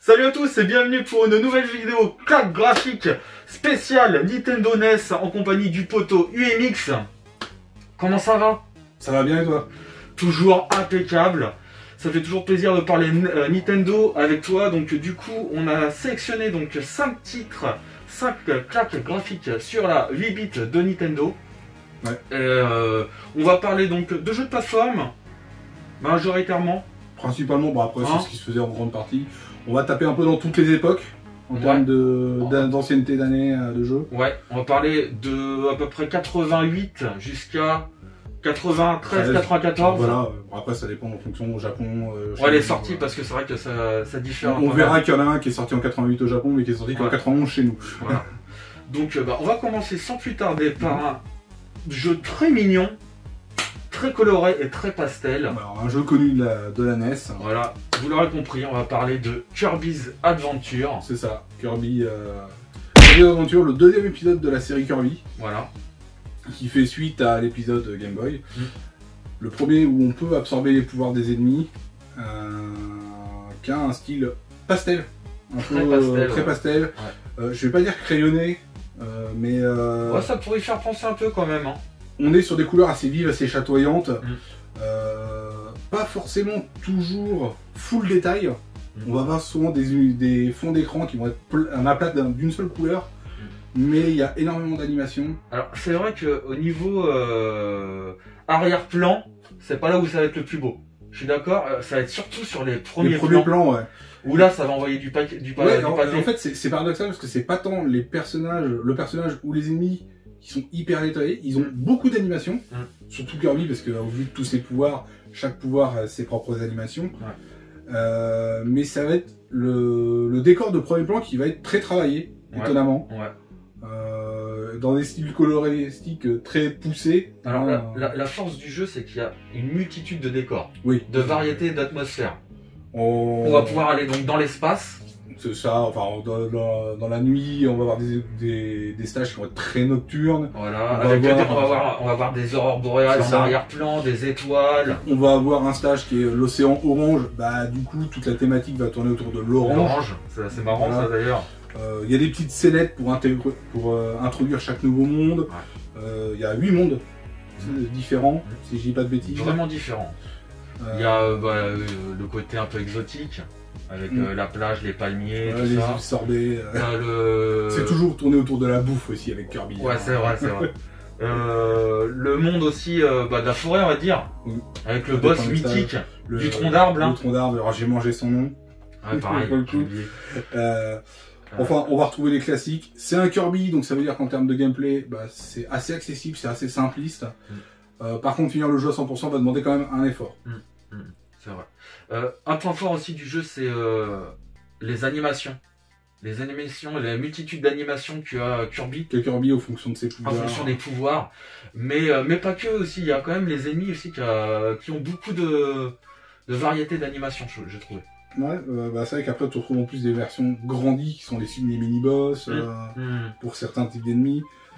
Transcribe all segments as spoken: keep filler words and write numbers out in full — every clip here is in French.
Salut à tous et bienvenue pour une nouvelle vidéo claque graphique spéciale Nintendo N E S en compagnie du poteau U M X. Comment ça va? Ça va bien et toi? Toujours impeccable. Ça fait toujours plaisir de parler euh, Nintendo avec toi. Donc du coup on a sélectionné donc cinq titres, cinq claques graphiques sur la huit bits de Nintendo. Ouais. Et, euh, on va parler donc de jeux de plateforme majoritairement. Principalement, bon après Hein c'est ce qui se faisait en grande partie. On va taper un peu dans toutes les époques en Ouais. termes de d'ancienneté d'années de jeu. Ouais, on va parler de à peu près quatre-vingt-huit jusqu'à quatre-vingt-treize quatre-vingt-quatorze. Voilà, bon, après ça dépend en fonction au Japon. Euh, Ouais, les nous, sorties voilà. parce que c'est vrai que ça, ça diffère. On quand verra même. qu'il y en a un qui est sorti en quatre-vingt-huit au Japon mais qui est sorti qu'en Ouais. quatre-vingt-onze chez nous. Voilà. Donc euh, bah, on va commencer sans plus tarder par un jeu très mignon, très coloré et très pastel. Alors, un jeu connu de la, de la N E S. Voilà, vous l'aurez compris, on va parler de Kirby's Adventure. C'est ça, Kirby, euh... Kirby Adventure, le deuxième épisode de la série Kirby. Voilà. Qui fait suite à l'épisode Game Boy. Mm. Le premier où on peut absorber les pouvoirs des ennemis, euh, qui a un style pastel. Un Très peu, pastel, euh, très ouais. pastel. Ouais. Euh, je vais pas dire crayonné, euh, mais euh, Ouais, ça pourrait y faire penser un peu quand même. Hein. on est sur des couleurs assez vives, assez chatoyantes. Mm. Euh, pas forcément toujours full détail. Mm. On va avoir souvent des, des fonds d'écran qui vont être un aplat d'une seule couleur. Mais il y a énormément d'animations. Alors c'est vrai qu'au niveau euh, arrière-plan, c'est pas là où ça va être le plus beau. Je suis d'accord, euh, ça va être surtout sur les premiers, Les premiers plans, plans, ouais. où là ça va envoyer du, paquet, du, pa Ouais, du en, pâté. en fait, c'est paradoxal parce que c'est pas tant les personnages, le personnage ou les ennemis qui sont hyper détaillés. Ils ont Mm. beaucoup d'animations, Mm. surtout Kirby parce que au vu de tous ses pouvoirs, chaque pouvoir a ses propres animations. Ouais. Euh, mais ça va être le, le décor de premier plan qui va être très travaillé, Ouais. étonnamment. Ouais. Euh, dans des styles coloristiques très poussés. Alors Euh, la, la, la force du jeu, c'est qu'il y a une multitude de décors, oui. de variétés d'atmosphères. On... On va pouvoir aller donc dans l'espace. C'est ça, enfin, dans, dans, dans la nuit, on va avoir des, des, des stages qui vont être très nocturnes. Voilà, On va avec voir- des- on va voir, on va voir des aurores boréales C'est en ça. arrière-plan, des étoiles, On va avoir un stage qui est l'océan orange. Bah, du coup, toute la thématique va tourner autour de l'orange. l'orange. C'est assez marrant Voilà. ça d'ailleurs. Euh, Il y a des petites scénettes pour, intégrer, pour euh, introduire chaque nouveau monde. Euh, Il y a huit mondes euh, différents, si je dis pas de bêtises. Vraiment différent. Euh, Il y a euh, bah, euh, le côté un peu exotique, avec Mm. euh, la plage, les palmiers, voilà, tout les ça. îles sorbets. euh, Il y a le... C'est toujours tourné autour de la bouffe aussi avec Kirby. Ouais, hein. c'est vrai, c'est vrai. Euh, le monde aussi euh, bah, de la forêt, on va dire, Oui. avec le Ça boss dépend des mythique Le- du tronc d'arbre, là. Le tronc d'arbre, alors j'ai mangé son nom. Ouais, pareil, Pour le j'ai coup. oublié. Euh, Enfin, on va retrouver les classiques. C'est un Kirby, donc ça veut dire qu'en termes de gameplay, bah, c'est assez accessible, c'est assez simpliste. Mm. Euh, par contre, finir le jeu à cent pour cent va demander quand même un effort. C'est vrai. Euh, un point fort aussi du jeu, c'est euh, les animations. Les animations, la multitude d'animations qu'a Kirby Que Kirby, aux fonctions de ses en pouvoirs. fonction des pouvoirs. Mais, euh, mais pas que aussi, il y a quand même les ennemis aussi qui, a- qui ont beaucoup de, de variétés d'animations, je, je trouve. Ouais, euh, bah, c'est vrai qu'après, tu retrouves en plus des versions grandies qui sont les, les mini-boss Mm. euh, Hmm. pour certains types d'ennemis.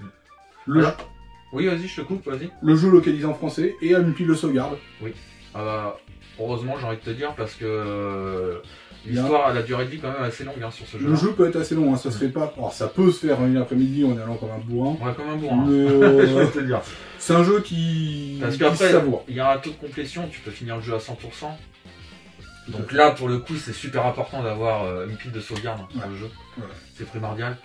Le, Alors, oui, vas-y, je te coupe, vas-y. le jeu localisé en français et a une pile de sauvegarde. Euh, heureusement, j'ai envie de te dire, parce que euh, l'histoire, elle a duré de vie quand même assez longue hein, sur ce jeu. Le jeu peut être assez long, hein, ça se fait pas. Alors, ça peut se faire en une après-midi en allant comme un bourrin. Ouais, comme un bourrin. hein. Mais, je euh, vais te le dire. c'est un jeu qui, Parce qui qu'après, savoure. il y a un taux de complétion, tu peux finir le jeu à cent pour cent. Donc là, pour le coup, c'est super important d'avoir euh, une pile de sauvegarde hein, sur Ouais. le jeu. Ouais. C'est primordial.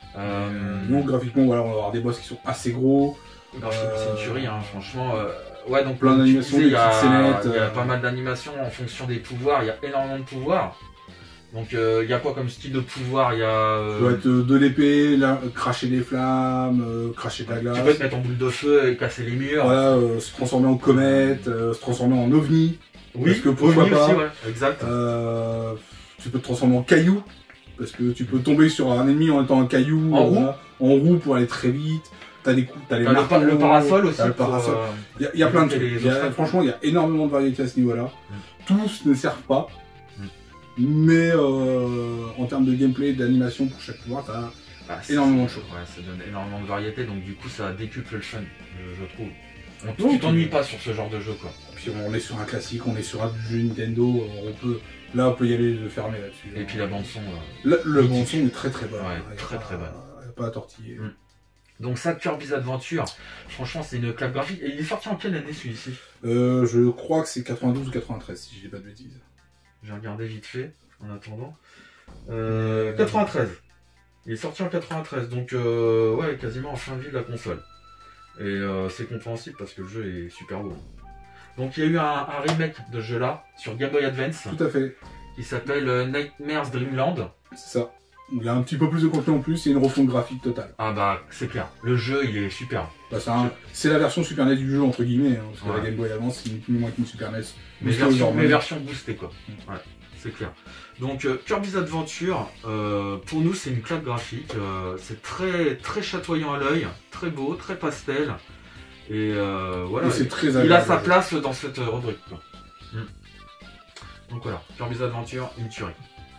Euh, Donc graphiquement, voilà, on va avoir des boss qui sont assez gros. graphiquement, euh, c'est une tuerie, hein, franchement. euh, ouais, donc plein comme tu d'animations, disais, des il y a, petites scénettes, il y a euh, pas mal d'animations en fonction des pouvoirs. Il y a énormément de pouvoirs. Donc euh, il y a quoi comme style de pouvoir? Il y a. euh, Ça doit être euh, de l'épée, là, cracher des flammes, euh, cracher de la glace. tu peux te mettre en boule de feu et casser les murs. Voilà, euh, se transformer en comète, euh, se transformer en ovni. Oui, Parce que pourquoi oui, pas. aussi, ouais, exact. Euh, tu peux te transformer en caillou. Parce que tu peux tomber sur un ennemi en étant un caillou. En euh, roue. voilà, en roue pour aller très vite. T'as des coups, t'as les T'as le, pa- marteaux, le parasol aussi. t'as le pour, parasol. euh, Il y a, il y a plein de éviter trucs. les Il y a- obstacles. franchement, il y a énormément de variétés à ce niveau-là. Mm. Tous ne servent pas. Mm. Mais euh, en termes de gameplay, d'animation pour chaque pouvoir, t'as bah, c'est- énormément de choses. Ouais, ça donne énormément de variété, donc du coup ça décuple le fun, je, je trouve. On- Donc, tu t'ennuies pas sur ce genre de jeu quoi. puis on est sur un classique, on est sur un jeu Nintendo, on peut, là on peut y aller le fermer là-dessus. Et puis la bande son. Euh, le le bande son est très très bonne. Ouais, très très bonne. Il n'y a pas à tortiller. Mm. Donc ça, Kirby's Adventure, franchement c'est une claque graphique. Et il est sorti en quelle année celui-ci? euh, Je crois que c'est quatre-vingt-douze ou quatre-vingt-treize si je dis pas de bêtises. J'ai regardé vite fait en attendant. Euh, quatre-vingt-treize. Il est sorti en quatre-vingt-treize, donc euh, ouais, quasiment en fin de vie de la console. Et euh, c'est compréhensible parce que le jeu est super beau. Donc il y a eu un, un remake de ce jeu-là sur Game Boy Advance. Tout à fait. Qui s'appelle euh, Nightmares Dreamland. C'est ça. Il y a un petit peu plus de contenu en plus et une refonte graphique totale. Ah bah c'est clair, le jeu il est super. Bah, c'est un... la version Super N E S du jeu entre guillemets, hein, parce que ouais. La Game Boy Advance c'est ni plus ni moins qu'une Super N E S. Mais version, mais version boostée quoi. Ouais, c'est clair. Donc euh, Kirby's Adventure, euh, pour nous c'est une claque graphique, euh, c'est très très chatoyant à l'œil, très beau, très pastel. Et euh, voilà, et très il agréable, a sa place dans cette rubrique quoi. Mm. Donc voilà, Kirby's Adventure, une tuerie.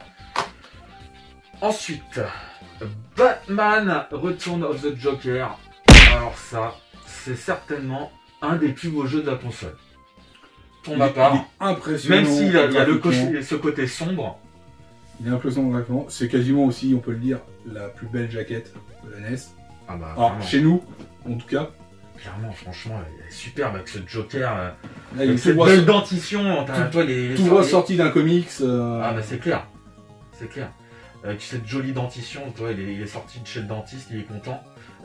Ensuite, Batman Return of the Joker. Alors ça, c'est certainement un des plus beaux jeux de la console. Pour ma part, impressionnant. Même s'il y a, il y a le côté, ce côté sombre. Il est impressionnant graphiquement. C'est quasiment aussi, on peut le dire, la plus belle jaquette de la N E S. Ah bah, Alors, chez nous, en tout cas. Clairement, franchement, elle est superbe avec ce Joker. Euh, Là, avec cette belle dentition. Tout, toi, les, tout voit sorti d'un comics. Euh... Ah bah c'est clair. C'est clair. Avec cette jolie dentition, toi, il est, il est sorti de chez le dentiste, il est content.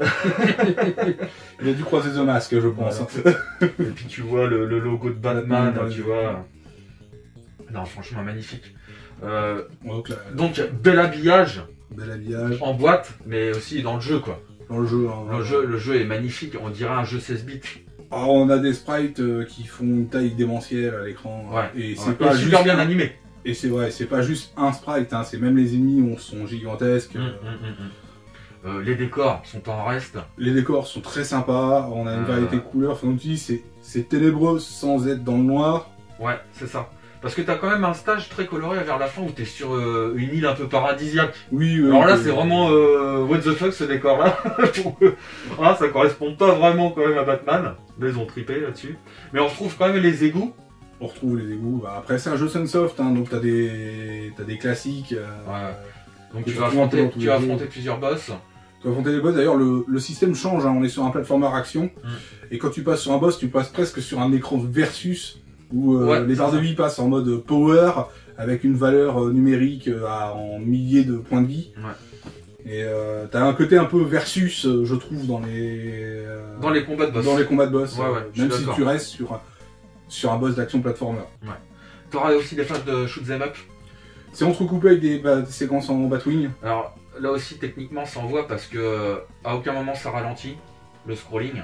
Il a dû croiser The Mask, je pense. Voilà. Et puis tu vois le, le logo de Batman, Batman tu vois. Non, franchement, magnifique. Euh, donc, là, donc, bel habillage. Bel habillage. En boîte, mais aussi dans le jeu, quoi. Dans le jeu, hein, le, jeu le jeu est magnifique, on dirait un jeu seize bits. Alors, on a des sprites euh, qui font une taille démentielle à l'écran. Ouais. Et c'est ouais. pas et super bien animé. Et c'est vrai, c'est pas juste un sprite, hein, c'est même les ennemis sont gigantesques. Mmh, mmh, mmh. Euh, les décors sont en reste. Les décors sont très sympas, on a une euh... variété de couleurs. Enfin, c'est ténébreux sans être dans le noir. Ouais, c'est ça. Parce que t'as quand même un stage très coloré vers la fin où t'es sur euh, une île un peu paradisiaque. Oui, oui. Alors là, c'est vraiment euh, what the fuck ce décor-là. Ah, ça correspond pas vraiment quand même à Batman. Mais ils ont trippé là-dessus. Mais on retrouve quand même les égouts. On retrouve les égouts. Bah, après, c'est un jeu Sunsoft, hein, donc t'as des... as des classiques. Euh, ouais. Donc tu vas affronter, tu vas affronter plusieurs boss. Tu vas affronter les boss. D'ailleurs, le, le système change. Hein. On est sur un platformer action. Mm. Et quand tu passes sur un boss, tu passes presque sur un écran versus où euh, ouais, les barres de vie passent en mode power avec une valeur euh, numérique euh, à, en milliers de points de vie. Ouais. Et euh, t'as un côté un peu versus, euh, je trouve, dans les euh, dans les combats de boss. Dans les combats de boss. Ouais, ouais, même si tu restes sur sur un boss d'action platformer. Ouais. T'auras aussi des phases de shoot 'em up. C'est entrecoupé avec des, bah, des séquences en Batwing. Alors là aussi techniquement ça envoie parce que à aucun moment ça ralentit le scrolling.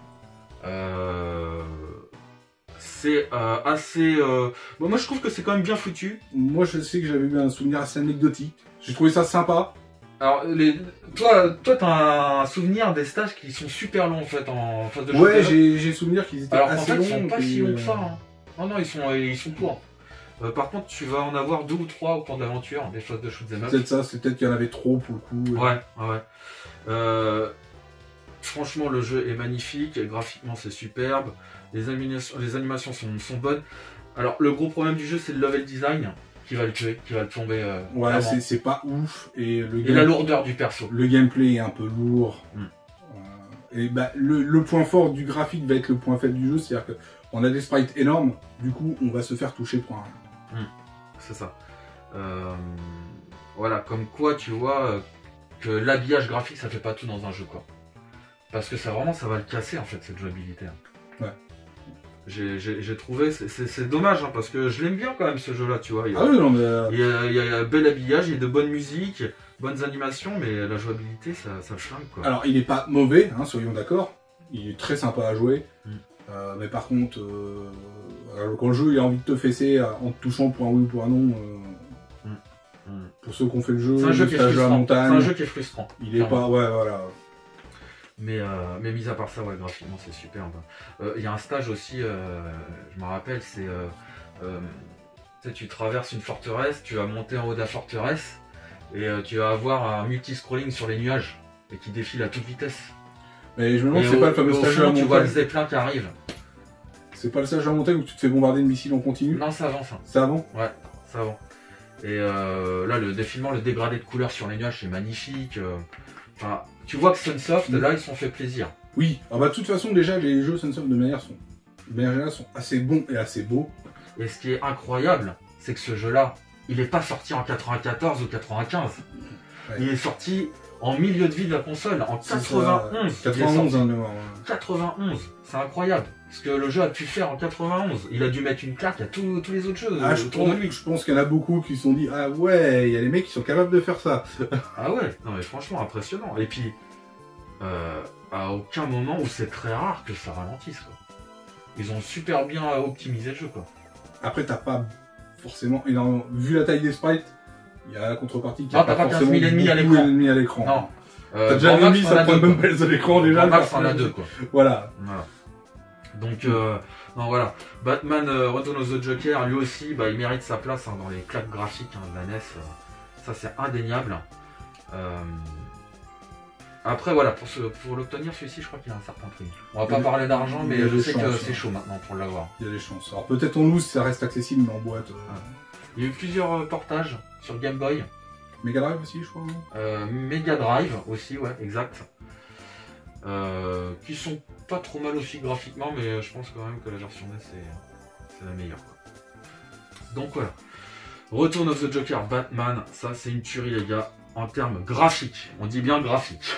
Euh... C'est euh, assez. Euh... Bon, moi je trouve que c'est quand même bien foutu. Moi je sais que j'avais eu un souvenir assez anecdotique. J'ai trouvé ça sympa. Alors, les... toi, toi, t'as un souvenir des stages qui sont super longs en fait en phase de shoot 'em up. Ouais, j'ai souvenir qu'ils étaient Alors, assez en fait, longs. Ils sont pas et... si longs que ça. Hein. Non, non, ils sont, ils sont courts. Euh, par contre, tu vas en avoir deux ou trois au cours de l'aventure, des phases de shoot 'em up. C'est peut-être ça, c'est peut-être qu'il y en avait trop pour le coup. Ouais, ouais. Euh... Franchement, le jeu est magnifique, graphiquement c'est superbe, les animations, les animations sont, sont bonnes. Alors, le gros problème du jeu, c'est le level design qui va le tuer, qui va le tomber. Euh, ouais, c'est pas ouf. Et, le et la lourdeur du perso. Le gameplay est un peu lourd. Mm. Euh, et bah, le, le point fort du graphique va être le point faible du jeu, c'est-à-dire qu'on a des sprites énormes, du coup, on va se faire toucher pour un rien. Mm. C'est ça. Euh, voilà, comme quoi, tu vois, que l'habillage graphique, ça fait pas tout dans un jeu, quoi. Parce que ça vraiment, ça va le casser en fait cette jouabilité. Ouais. J'ai trouvé, c'est dommage hein, parce que je l'aime bien quand même ce jeu-là, tu vois. Il y a, ah oui, non mais euh... il y a, il y a un bel habillage, il y a de bonnes musiques, bonnes animations, mais la jouabilité, ça, ça le flingue quoi. Alors il est pas mauvais, hein, soyons d'accord. Il est très sympa à jouer. Mm. Euh, mais par contre, euh, quand le jeu il a envie de te fesser en te touchant pour un oui ou pour un non. Euh, mm. Mm. Pour ceux qui ont fait le jeu, c'est un jeu qui est frustrant. C'est un jeu qui est frustrant. Il est pas, ouais, voilà. Mais, euh, mais mis à part ça, ouais, graphiquement c'est superbe. Il euh, y a un stage aussi, euh, je me rappelle, c'est euh, euh, tu sais, tu traverses une forteresse, tu vas monter en haut de la forteresse et euh, tu vas avoir un multi-scrolling sur les nuages et qui défile à toute vitesse. Mais je me demande si c'est pas le fameux stage de la montagne. Tu vois le zeppelin qui arrive. C'est pas le stage de la montagne où tu te fais bombarder de missiles en continu? Non, c'est avant ça. C'est avant? Ouais, c'est avant. Et euh, là, le défilement, le dégradé de couleurs sur les nuages, c'est magnifique. euh, Enfin, tu vois que Sunsoft, Mm. là, ils se sont fait plaisir. Oui, ah bah de toute façon déjà les jeux Sunsoft de manière sont, de manière générale, sont assez bons et assez beaux. Et ce qui est incroyable, c'est que ce jeu-là, il n'est pas sorti en quatre-vingt-quatorze ou quatre-vingt-quinze. Ouais. Il est sorti en milieu de vie de la console, en C'est quatre-vingt-onze. ça, Il est quatre-vingt-onze sorti. en mémoire. Ouais. quatre-vingt-onze, c'est incroyable. Ce que le jeu a pu faire en quatre-vingt-onze, il a dû mettre une claque à tous tous les autres jeux Ah, je autour de pense, lui. je pense qu'il y en a beaucoup qui se sont dit ah ouais, il y a des mecs qui sont capables de faire ça. Ah ouais, non mais franchement impressionnant. Et puis, euh, à aucun moment où c'est très rare que ça ralentisse quoi. Ils ont super bien optimisé le jeu quoi. Après t'as pas forcément énormément, vu la taille des sprites, il y a la contrepartie qui Non, a t'as pas pas quinze forcément mille ennemis à beaucoup l'écran. d'ennemis à l'écran. Non. Euh, T'as déjà Grand Max, l'ennemi, t'en as ça prend deux, même quoi. pas les l'écran déjà. Grand le Max, t'en as personnage. deux quoi. Voilà. Voilà. Donc, euh, non, voilà. Batman euh, Return of the Joker, lui aussi, bah, il mérite sa place hein, dans les claques graphiques hein, de la N E S. Euh, ça, c'est indéniable. Euh, Après, voilà, pour, ce- pour l'obtenir, celui-ci, je crois qu'il a un certain prix. On va pas Il- parler d'argent, il mais y a je des sais que chances, c'est hein. chaud maintenant pour l'avoir. Il y a des chances. Alors peut-être en loose ça reste accessible, mais en boîte. Euh... Il y a eu plusieurs euh, portages sur Game Boy. Mega Drive aussi, je crois. Non Euh, Mega Drive aussi, ouais, exact. Euh, qui sont pas trop mal aussi graphiquement, mais je pense quand même que la version N E S c'est, c'est la meilleure. Quoi. Donc voilà. Return of the Joker Batman, ça c'est une tuerie les gars, en termes graphiques. On dit bien graphique.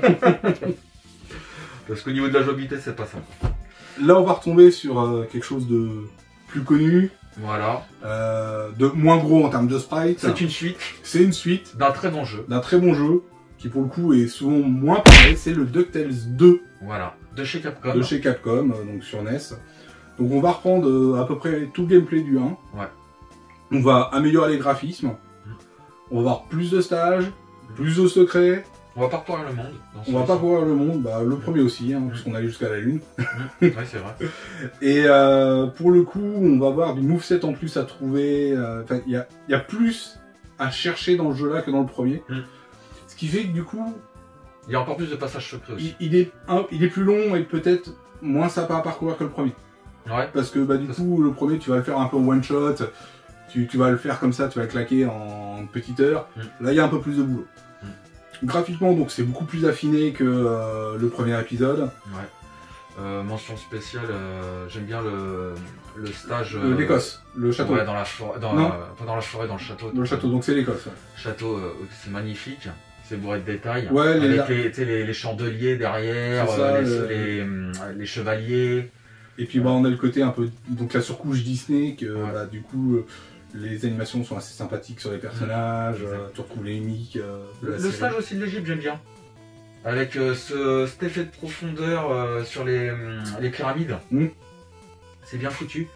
Parce qu'au niveau de la jouabilité, c'est pas ça. Là, on va retomber sur euh, quelque chose de plus connu, Voilà. euh, de moins gros en termes de sprite. C'est une suite C'est une suite d'un très bon jeu. d'un très bon jeu qui, pour le coup, est souvent moins parlé. C'est le DuckTales deux Voilà. De chez Capcom. de chez Capcom, euh, donc sur N E S. Donc, on va reprendre euh, à peu près tout le gameplay du un. Ouais. On va améliorer les graphismes. Mm. On va avoir plus de stages, plus de secrets. On va pas parcourir le monde. dans On va celui-ci. pas voir le monde, bah, le premier aussi, hein, parce qu'on allait jusqu'à la lune. Ouais, c'est vrai. Et euh, pour le coup, on va avoir du moveset en plus à trouver. euh, Enfin, il y a, il y a plus à chercher dans le jeu là que dans le premier. Mm. Ce qui fait que du coup, Il y a encore plus de passages secrets aussi. il, il est, un- il est plus long et peut-être moins sympa à parcourir que le premier. Ouais. Parce que bah, du Ça, coup, le premier, tu vas le faire un peu en one shot. Tu, tu vas le faire comme ça, tu vas le claquer en une petite heure. Mm. Là, il y a un peu plus de boulot. Mm. Graphiquement, donc c'est beaucoup plus affiné que euh, le premier épisode. Ouais. Euh, mention spéciale, euh, j'aime bien le, le stage. Euh, L'Écosse, le château. Ouais, dans la forêt. Dans Non. la- pas dans la forêt, dans le château. Le château, donc c'est l'Écosse. Ouais. Château, euh, c'est magnifique. C'est bourré de détails. Ouais, les- Avec les, tu sais, les, les chandeliers derrière, C'est ça, euh, les, le- les, hum, les chevaliers. Et puis bah, on a le côté un peu, donc la surcouche Disney, que Ouais. bah, du coup euh, les animations sont assez sympathiques sur les personnages, Mmh. euh, tu retrouves les mimiques euh, de Le, la le série. stage aussi de l'Égypte, j'aime bien. Avec euh, ce, cet effet de profondeur euh, sur les, hum, les pyramides. Mm. C'est bien foutu.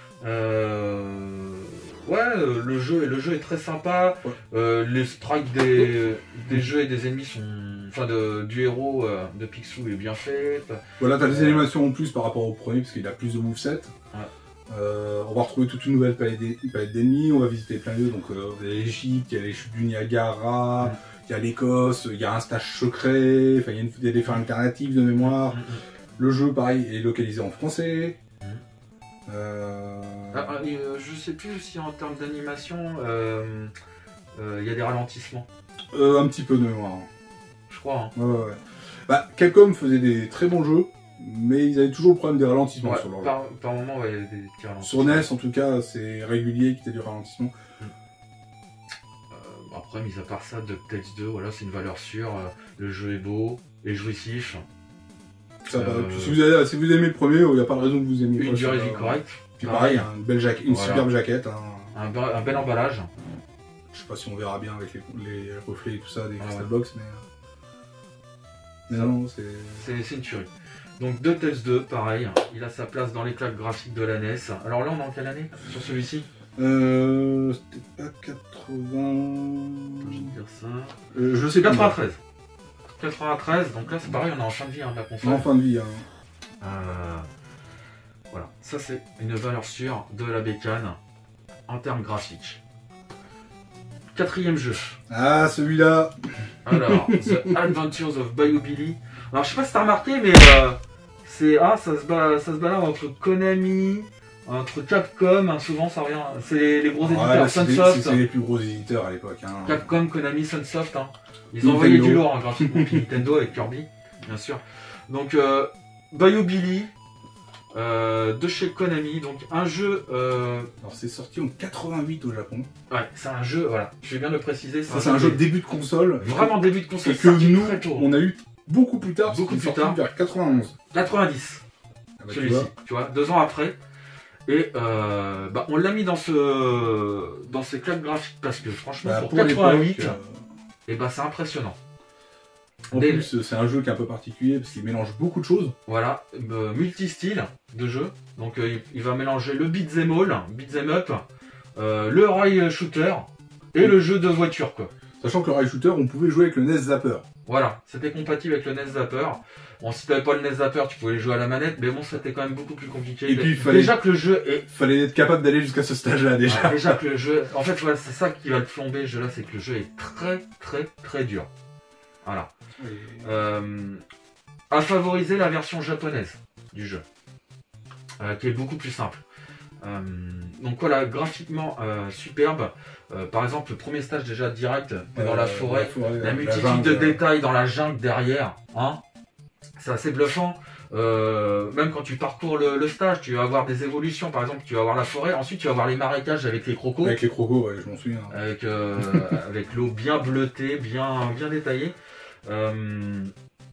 Euh, Ouais, euh, le jeu, le jeu est très sympa. Ouais. Euh, les sprites des, des jeux et des ennemis sont. Enfin, de, du héros euh, de Picsou est bien fait. Voilà, t'as des Euh. animations en plus par rapport au premier, parce qu'il a plus de moveset. Ouais. Euh, on va retrouver toute une nouvelle palette d'e- palette d'ennemis, on va visiter plein de lieux, donc euh, il y a l'Égypte, il y a les chutes du Niagara, Mm. il y a l'Écosse, il y a un stage secret, enfin il y a une- il y a des fins alternatives de mémoire. Mm, mm. Le jeu, pareil, est localisé en français. Mm. Euh... Ah, ah, et, euh, je sais plus si en termes d'animation, euh, euh, il y a des ralentissements. euh, un petit peu de mémoire. Je crois. Hein. Ouais, ouais, ouais. Bah, Capcom faisait des très bons jeux, mais ils avaient toujours le problème des ralentissements Ouais, sur leur jeu. par, par moment, ouais, il y a des petits ralentissements. Sur N E S, en tout cas, c'est régulier qu'il y ait du ralentissement. Euh, après, mis à part ça, DuckTales deux, voilà, c'est une valeur sûre. euh, Le jeu est beau, est jouissif. Ça va. Euh, Puis si, vous avez, si vous aimez le premier, il n'y a pas de raison que vous aimiez Une pas durée de celui-là. vie correcte. Puis pareil, hein, une, belle jaquette, une Voilà. superbe jaquette. Hein. Un, be- un bel emballage. Je sais pas si on verra bien avec les, les reflets et tout ça des Ah Crystal ouais. Box, mais... euh, Mais non, c'est... C'est c'est une tuerie. Donc DuckTales deux, pareil, il a sa place dans les claques graphiques de la N E S. Alors là, on est en quelle année sur celui-ci? Euh... C'était pas quatre-vingts... Je vais te dire ça. Euh, je sais pas. quatre-vingt-treize. quatre-vingt-treize, donc là, c'est pareil, on est en fin de vie hein, de la console. En fin de vie, hein. Euh, voilà, ça c'est une valeur sûre de la bécane en termes graphiques. Quatrième jeu. Ah, celui-là. Alors, The Adventures of Bayou Billy. Alors, je sais pas si t'as remarqué, mais euh, c'est ah ça se bat, ça se balade entre Konami, entre Capcom, hein, souvent ça revient. C'est les, les gros ouais, éditeurs, Sunsoft. C'est les plus gros éditeurs à l'époque. Hein. Capcom, Konami, Sunsoft. Hein. Ils ont envoyé du lourd hein, graphiquement. Puis Nintendo avec Kirby, bien sûr. Donc euh, Bayou Billy. Euh, de chez Konami, donc un jeu. Euh... Alors c'est sorti en quatre-vingt-huit au Japon. Ouais, c'est un jeu, voilà, je vais bien le préciser. C'est un, un jeu de début de console. Vraiment début de console. Et que nous, on a eu beaucoup plus tard, beaucoup plus tard, vers quatre-vingt-onze. quatre-vingt-dix. Ah bah, celui-ci, tu, tu vois, deux ans après. Et euh, bah, on l'a mis dans ce dans ces claques graphiques parce que franchement, bah, pour, pour quatre-vingt-huit, euh... et bah c'est impressionnant. En Des... plus, c'est un jeu qui est un peu particulier parce qu'il mélange beaucoup de choses. Voilà, euh, multi-style de jeu. Donc euh, il, il va mélanger le beat'em all, beat'em up, euh, le rail shooter et oui. le jeu de voiture quoi. Sachant que le rail shooter, on pouvait jouer avec le N E S Zapper. Voilà, c'était compatible avec le N E S Zapper. Bon, si t'avais pas le N E S Zapper, tu pouvais jouer à la manette, mais bon, c'était quand même beaucoup plus compliqué. Et puis, il fallait... déjà que le jeu est... fallait être capable d'aller jusqu'à ce stage-là, déjà. Ah, déjà que le jeu... En fait, voilà, c'est ça qui va le flamber, ce jeu-là, c'est que le jeu est très, très, très dur. Voilà. Oui. Euh... À favoriser la version japonaise du jeu, euh, qui est beaucoup plus simple. Euh, donc voilà, graphiquement euh, superbe. Euh, par exemple, le premier stage déjà direct euh, dans la forêt, la, forêt, la multitude la jungle, de détails dans la jungle derrière, hein, c'est assez bluffant. Euh, même quand tu parcours le, le stage, tu vas avoir des évolutions. Par exemple, tu vas avoir la forêt, ensuite tu vas avoir les marécages avec les crocos. Avec les crocos, ouais, je m'en souviens. Avec euh, avec l'eau bien bleutée, bien bien détaillée. Euh,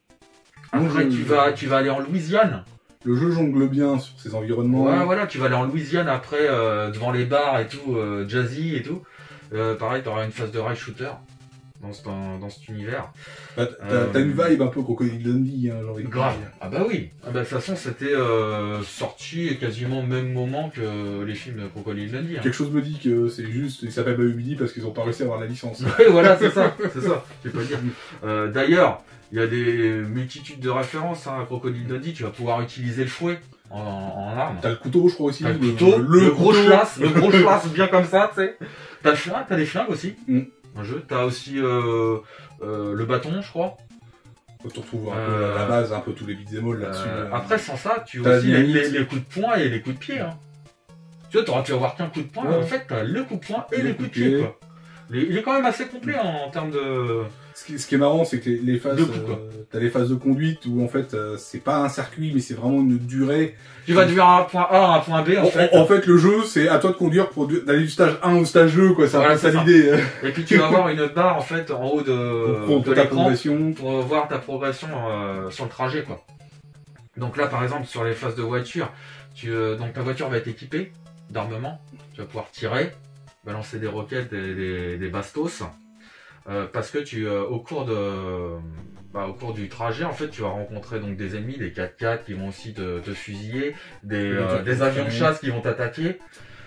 après, non, je... tu vas tu vas aller en Louisiane. Le jeu jongle bien sur ces environnements. Ouais, voilà, tu vas aller en Louisiane après, euh, devant les bars et tout, euh, jazzy et tout. Euh, pareil, tu auras une phase de rail shooter dans, ce, dans, dans cet univers. Bah, t'as euh, une vibe un peu Crocodile Dundee, hein, j'ai envie de grave. Dire. Ah bah oui. Ah bah, de toute façon, c'était euh, sorti quasiment au même moment que les films de Crocodile Dundee. Hein. Quelque chose me dit que c'est juste, il s'appelle Bayou Billy parce qu'ils ont pas réussi à avoir la licence. Oui, voilà, c'est ça, c'est ça. Je vais pas dire. Euh, D'ailleurs, il y a des multitudes de références hein, à Crocodile Dundee. Tu vas pouvoir utiliser le fouet en, en arme. T'as le couteau, je crois aussi. T'as le couteau, le, le, le gros chlasse, le gros chlasse bien comme ça, tu sais. T'as le flingue, t'as des flingues aussi. Mm. Un jeu. T'as aussi euh, euh, le bâton, je crois. Faut te retrouver un euh, peu à la base, un peu tous les beat'em all là-dessus. Euh, après, sans ça, tu as aussi les, les, les coups de poing et les coups de pied. Hein. Tu vois, t'auras pu avoir qu'un coup de poing, ouais. mais en fait, t'as le coup de poing et les, les coups de pied, pied quoi. Il est quand même assez complet hein, en termes de... Ce qui, ce qui est marrant, c'est que les, les phases, euh, t'as les phases de conduite où en fait, euh, c'est pas un circuit, mais c'est vraiment une durée. Tu vas du un point A à un point B en, en fait. En, en fait, le jeu, c'est à toi de conduire pour d'aller du stage un au stage deux, quoi. C'est voilà, un peu ça l'idée. Et puis tu vas avoir une barre en fait en haut de, pour, de l'écran pour voir ta progression euh, sur le trajet, quoi. Donc là, par exemple, sur les phases de voiture, tu, euh, donc ta voiture va être équipée d'armement. Tu vas pouvoir tirer, balancer des roquettes, des, des, des bastos. Euh, parce que tu, euh, au cours de, bah, au cours du trajet, en fait, tu vas rencontrer donc des ennemis, des quatre quatre qui vont aussi te, te fusiller, des, euh, des avions de chasse qui vont t'attaquer.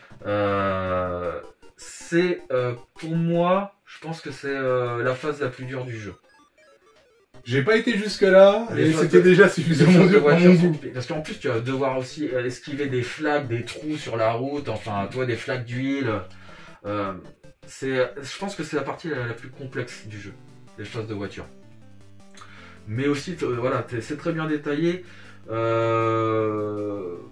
Euh, c'est, euh, pour moi, je pense que c'est euh, la phase la plus dure du jeu. J'ai pas été jusque là, et c'était de... déjà suffisamment dur pour mon goût. Parce qu'en plus, tu vas devoir aussi esquiver des flaques, des trous sur la route, enfin, toi, des flaques d'huile. Euh, C'est, je pense que c'est la partie la, la plus complexe du jeu, les phases de voiture. Mais aussi, euh, voilà, c'est très bien détaillé. Euh...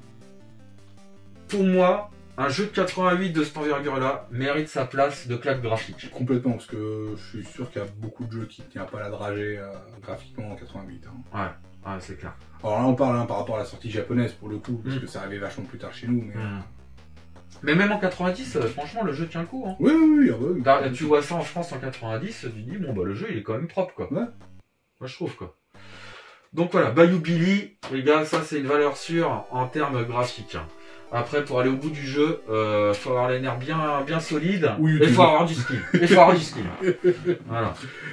Pour moi, un jeu de quatre-vingt-huit de cette envergure-là mérite sa place de claque graphique. Complètement, parce que je suis sûr qu'il y a beaucoup de jeux qui ne tiennent pas la dragée euh, graphiquement en quatre-vingt-huit. Hein. Ouais, ouais c'est clair. Alors là, on parle hein, par rapport à la sortie japonaise pour le coup, parce mmh. que ça arrivait vachement plus tard chez nous. Mais, mmh. euh... Mais même en quatre-vingt-dix, euh, franchement, le jeu tient le coup. Hein. Oui, oui, oui. Ah oui. Tu vois ça en France en quatre-vingt-dix, tu dis, bon, bah le jeu, il est quand même propre, quoi. Ouais. Moi, je trouve, quoi. Donc voilà, Bayou Billy, les gars, ça, c'est une valeur sûre en termes graphiques. Après, pour aller au bout du jeu, euh, faut avoir les nerfs bien, bien solides. Oui, et il faut avoir du skill. Et faut avoir du skill. Voilà.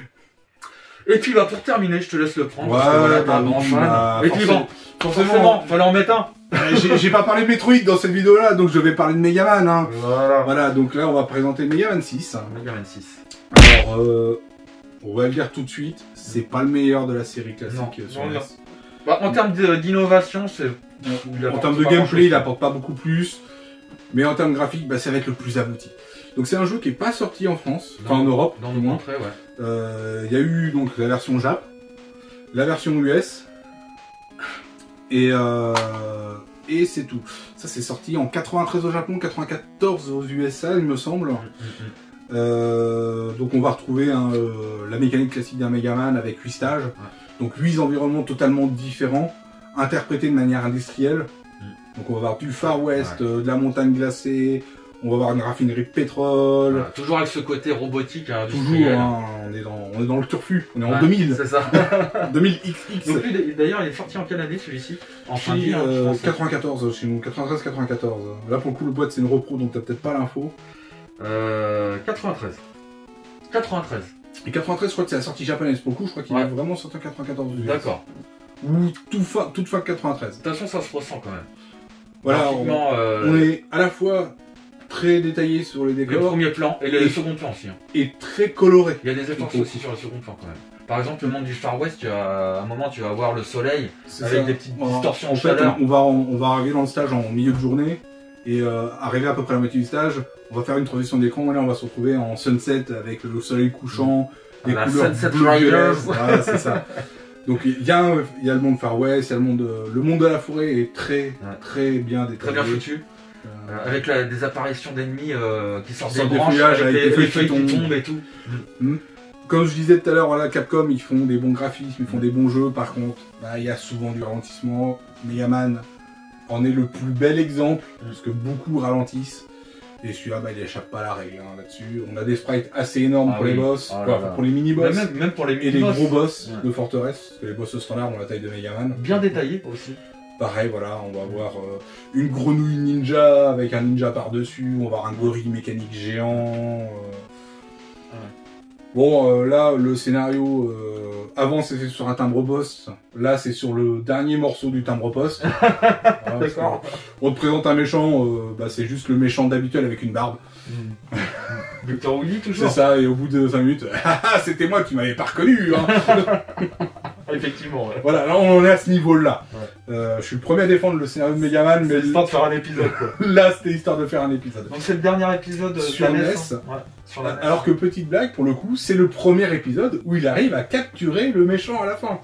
Et puis, bah, pour terminer, je te laisse le prendre. Ouais, parce que voilà, t'es un grand fan. Bah, et puis bon, forcément, forcément fallait en mettre un. J'ai pas parlé de Metroid dans cette vidéo-là, donc je vais parler de Megaman. Hein. Voilà. Voilà, donc là, on va présenter Megaman six. Megaman six. Alors, euh, on va le dire tout de suite, c'est pas le meilleur de la série classique non, sur non, N E non. S. Bah, en termes d'innovation, c'est... En termes de gameplay, il apporte pas beaucoup plus. Mais en termes graphiques, bah, ça va être le plus abouti. Donc c'est un jeu qui est pas sorti en France, dans, enfin en Europe. Dans le monde, ouais. Il euh, y a eu donc la version Jap, la version U S. Et, euh, et c'est tout. Ça c'est sorti en quatre-vingt-treize au Japon, quatre-vingt-quatorze aux U S A il me semble. Mm-hmm. euh, donc on va retrouver hein, euh, la mécanique classique d'un Megaman avec huit stages. Ouais. Donc huit environnements totalement différents, interprétés de manière industrielle. Mm. Donc on va avoir du Far West, ouais. euh, de la montagne glacée, on va avoir une raffinerie de pétrole. Voilà, toujours avec ce côté robotique. Hein, toujours, hein, on, est dans, on est dans le turfu, on est ouais, en deux mille. C'est ça. deux mille X X. Donc lui d'ailleurs il est sorti en quelle année celui-ci? En fin de euh, quatre-vingt-quatorze chez nous, quatre-vingt-treize quatre-vingt-quatorze. Là pour le coup le boîte c'est une repro donc t'as peut-être pas l'info. Euh, quatre-vingt-treize. quatre-vingt-treize. Et quatre-vingt-treize je crois que c'est la sortie japonaise pour le coup, je crois qu'il ouais. est vraiment sorti en quatre-vingt-quatorze. D'accord. Ou tout fa... toute fin de quatre-vingt-treize. De toute façon ça se ressent quand même. Voilà, on, euh... on est à la fois très détaillé sur les décors. Le premier plan et le et, second plan aussi. Hein. Et très coloré. Il y a des efforts aussi sur le second plan quand même. Par exemple, le monde du Far West, tu as, à un moment tu vas voir le soleil avec ça. Des petites distorsions en, en fait, chaleur. On va, on, on va arriver dans le stage en milieu de journée et euh, arriver à peu près à la moitié du stage, on va faire une transition d'écran et là on va se retrouver en sunset avec le soleil couchant, des la couleurs bleu voilà, c'est ça. Donc il y, y a le monde Far West, il y a le monde, le monde de la forêt est très ouais. très bien détaillé. Très bien foutu. Euh, avec la, des apparitions d'ennemis euh, qui sortent des, des branches, avec, avec des, des les feuilles qui tombent et tout. Mmh. Comme je disais tout à l'heure, voilà, Capcom ils font des bons graphismes, ils font des bons jeux. Par contre, bah, il y a souvent du ralentissement. Megaman en est le plus bel exemple mmh. parce que beaucoup ralentissent. Et celui-là, bah, il échappe pas à la règle hein, là-dessus. On a des sprites assez énormes ah, pour oui. les boss, oh quoi, pour les mini-boss, même, même pour les mini et les gros boss ouais. de forteresse, parce que les boss standards ont la taille de Megaman. Bien détaillés aussi. Pareil, voilà, on va avoir euh, une grenouille ninja avec un ninja par-dessus, on va avoir un gorille mécanique géant. Euh... Ouais. Bon, euh, là, le scénario, euh, avant c'était sur un timbre boss, là c'est sur le dernier morceau du timbre poste. Voilà, d'accord. On te présente un méchant, euh, bah, c'est juste le méchant d'habituel avec une barbe. Mmh. Victor Woody toujours. C'est ça, et au bout de cinq minutes, c'était moi qui m'avais pas reconnu. Hein. Effectivement. Ouais. Voilà, là on en est à ce niveau-là. Ouais. Euh, je suis le premier à défendre le scénario de Megaman, mais c'est histoire de faire un épisode. Quoi. Là, c'était histoire de faire un épisode. Donc c'est le dernier épisode sur N E N E S. S. Hein. Ouais, sur la N E S. Alors que petite blague, pour le coup, c'est le premier épisode où il arrive à capturer le méchant à la fin.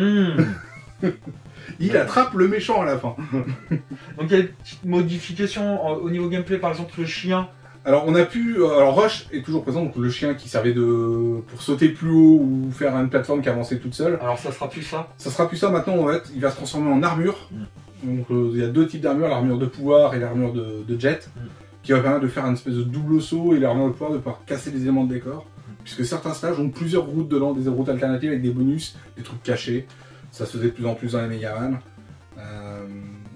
Mmh. Il attrape le méchant à la fin. Donc il y a des petites modifications au niveau gameplay, par exemple le chien. Alors on a pu, alors Rush est toujours présent, donc le chien qui servait de pour sauter plus haut ou faire une plateforme qui avançait toute seule. Alors ça sera plus ça. Ça sera plus ça maintenant en fait, il va se transformer en armure. Mm. Donc euh, il y a deux types d'armure, l'armure de pouvoir et l'armure de, de jet, mm. qui va permettre de faire une espèce de double saut et l'armure de pouvoir de pouvoir casser les éléments de décor. Mm. Puisque certains stages ont plusieurs routes dedans, des routes alternatives avec des bonus, des trucs cachés. Ça se faisait de plus en plus dans les Megaman. Euh...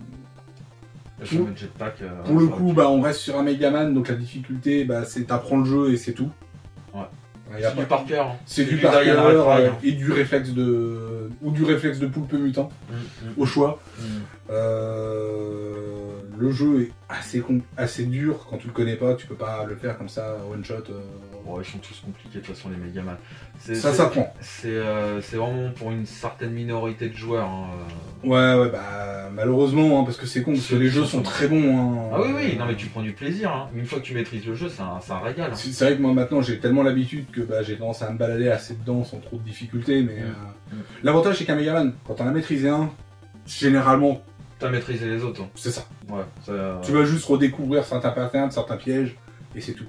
Pour, jetpack, euh, pour le coup, bah, on reste sur un Megaman, donc la difficulté, bah, c'est t'apprends le jeu et c'est tout. Ouais. C'est du par cœur. C'est du par cœur euh, et du réflexe de ou du réflexe de poulpe mutant mmh, mmh. au choix. Mmh. Euh... Le jeu est assez con... assez dur quand tu le connais pas, tu peux pas le faire comme ça one shot. Euh... Bon, ils sont tous compliqués de toute façon les Megaman. Ça s'apprend. C'est euh, vraiment pour une certaine minorité de joueurs. Hein. Ouais ouais bah malheureusement hein, parce que c'est con parce que les jeux sont très bons. Hein. Ah oui oui non mais tu prends du plaisir. Hein. Une fois que tu maîtrises le jeu c'est un, un régal. Hein. C'est vrai que moi maintenant j'ai tellement l'habitude que bah, j'ai tendance à me balader assez dedans sans trop de difficultés mais mmh. euh... mmh. l'avantage c'est qu'un Megaman quand on a maîtrisé un généralement t'as maîtrisé les autres. Hein. C'est ça. Ouais, ça euh... tu vas juste redécouvrir certains patterns, certains pièges et c'est tout.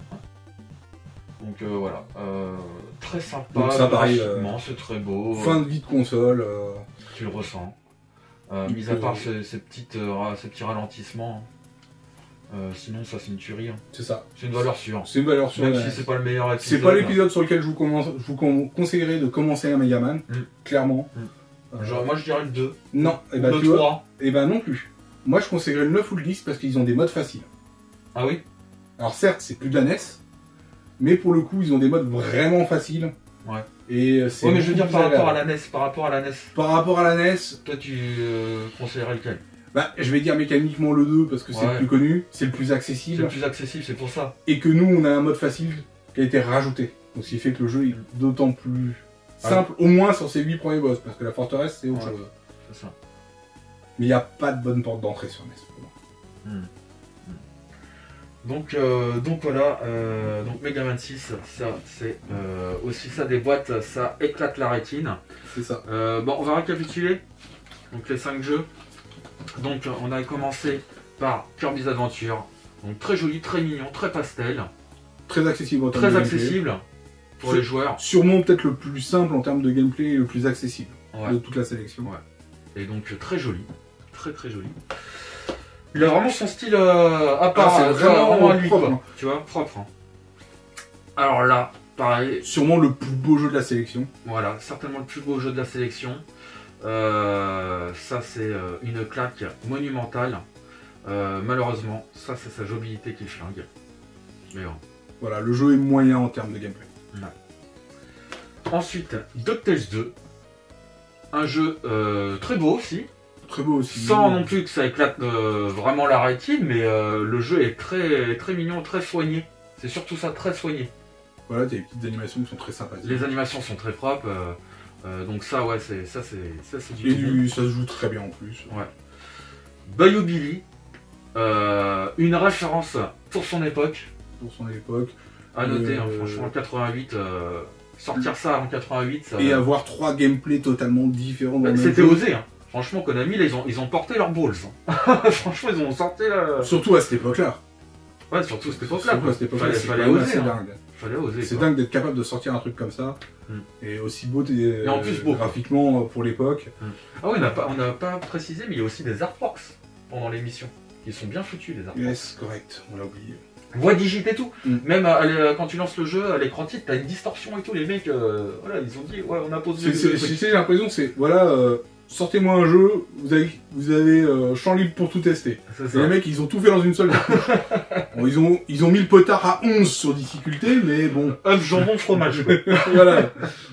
Donc euh, voilà, euh, très sympa, donc ça, pareil, euh, c'est très beau. Fin de vie de console. Euh... Tu le ressens. Euh, mis à part ces, ces, petites, euh, ces petits ralentissements, euh, sinon ça c'est une tuerie. Hein. C'est ça. C'est une valeur sûre. C'est une valeur sûre. Même si c'est pas le meilleur épisode. C'est pas l'épisode sur lequel je vous, commence, je vous conseillerais de commencer un Megaman, mm. clairement. Mm. Genre, moi je dirais le deux. Non, et bah, le tu trois. Vois, et bah non plus. Moi je conseillerais le neuf ou le dix parce qu'ils ont des modes faciles. Ah oui. Alors certes c'est plus de la N E S. Mais pour le coup, ils ont des modes vraiment faciles. Ouais. Et c'est. Ouais, mais je veux dire par rapport à la N E S, par rapport à la N E S. Par rapport à la N E S. Toi, tu euh, conseillerais lequel? Bah, je vais dire mécaniquement le deux parce que ouais. c'est le plus connu, c'est le plus accessible. C'est le plus accessible, c'est pour ça. Et que nous, on a un mode facile qui a été rajouté. Donc, ce qui fait que le jeu est d'autant plus simple, ah. au moins sur ces huit premiers boss, parce que la forteresse, c'est autre ouais. chose. C'est ça. Mais il n'y a pas de bonne porte d'entrée sur N E S pour moi. Hmm. Donc, euh, donc voilà, euh, donc Megaman six, ça c'est euh, aussi ça des boîtes, ça éclate la rétine. C'est ça. Euh, bon, on va récapituler. Donc les cinq jeux. Donc on a commencé par Kirby's Adventure. Donc très joli, très mignon, très pastel. Très accessible en termes Très de gameplay. accessible pour les joueurs. Sûrement peut-être le plus simple en termes de gameplay et le plus accessible Ouais. de toute la sélection. Ouais. Et donc très joli. Très très joli. Il a vraiment son style euh, à part. Ah, c'est euh, vraiment vraiment à lui, propre, quoi. hein. Tu vois, propre. Hein. Alors là, pareil. Sûrement le plus beau jeu de la sélection. Voilà, certainement le plus beau jeu de la sélection. Euh, ça c'est euh, une claque monumentale. Euh, malheureusement, ça c'est sa jouabilité qui flingue. Mais bon. Voilà, le jeu est moyen en termes de gameplay. Ouais. Ensuite, DuckTales deux. Un jeu euh, très beau aussi. Très beau aussi. Sans non plus que ça éclate euh, vraiment la rétine, mais euh, le jeu est très, très mignon, très soigné. C'est surtout ça, très soigné. Voilà, t'as des petites animations qui sont très sympathiques. Les animations sont très propres. Euh, euh, donc ça, ouais, c'est ça, c'est ça, c'est du Et tout bon. du, ça se joue très bien en plus. Ouais. Bayou Billy, euh, une référence pour son époque. Pour son époque. À noter, Euh, hein, franchement, quatre-vingt-huit, euh, sortir ça en quatre-vingt-huit, ça... Et avoir trois gameplays totalement différents dans le même C'était jeu. osé, hein. Franchement, Konami, là, ils ont, ils ont porté leurs balls. Hein. Franchement, ils ont sorti la... Surtout à cette époque-là. Ouais, surtout cette époque-là. Surtout à cette époque-là, Fallait, c'est fallait quand même oser. assez Hein. dingue. Fallait oser. C'est quoi. dingue d'être capable de sortir un truc comme ça. Mm. Et aussi beau et, Et en plus beau, quoi. graphiquement pour l'époque. Ah oui, on n'a pas, on n'a pas précisé, mais il y a aussi des artworks pendant l'émission. Ils sont bien foutus, les artworks. Yes, correct, on l'a oublié. Voix digite et tout. Mm. Même euh, quand tu lances le jeu, à l'écran titre, t'as une distorsion et tout. Les mecs, euh, voilà, ils ont dit, ouais, on a posé... C'est- c'est- c'est- J'ai l'impression, c'est voilà, euh, sortez-moi un jeu, vous avez, vous avez euh, champ libre pour tout tester. C'est Et ça. les mecs, ils ont tout fait dans une seule cartouche. Bon, ils, ont, ils ont mis le potard à onze sur difficulté, mais bon. Œuf, jambon, fromage, quoi. Voilà.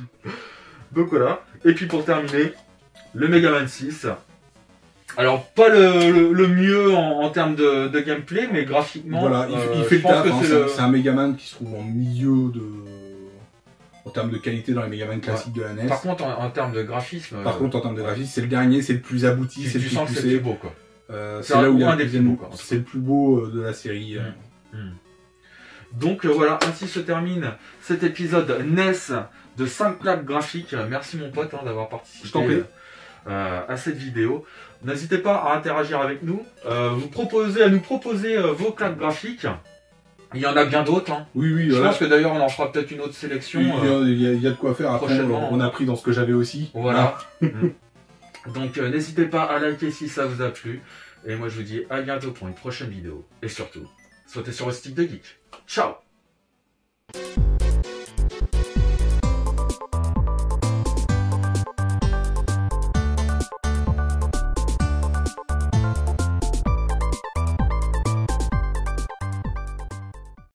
Donc voilà. Et puis pour terminer, le Mega Man six. Alors pas le, le, le mieux en, en termes de, de gameplay, mais graphiquement, Voilà, il, euh, il fait je le pense taf. que Hein, c'est c'est le- un- c'est un Megaman qui se trouve en milieu de. En termes de qualité dans les Megaman classiques de la N E S. Par contre, en, en termes de graphisme, Par euh, contre, en termes de graphisme, c'est le dernier, c'est le plus abouti, tu, c'est le tu plus sens que c'est le poussé. plus beau, quoi. Euh, C'est c'est là un- où il y a un le des plus plus beaux, quoi, en tout C'est le plus beau euh, de la série. euh. Mm. Donc euh, voilà, ainsi se termine cet épisode N E S de cinq claques graphiques. Merci mon pote hein, d'avoir participé Je t'en prie. euh, à cette vidéo. N'hésitez pas à interagir avec nous, euh, vous proposer, à nous proposer euh, vos claques graphiques. Il y en a bien d'autres. Hein. Oui, oui, Je voilà. pense que d'ailleurs on en fera peut-être une autre sélection. Il y, a, euh, il y a- il y a de quoi faire. Après, prochainement. on a pris dans ce que j'avais aussi. Voilà. Mm. Donc euh, n'hésitez pas à liker si ça vous a plu. Et moi je vous dis à bientôt pour une prochaine vidéo. Et surtout, sautez sur le stick de geek. Ciao.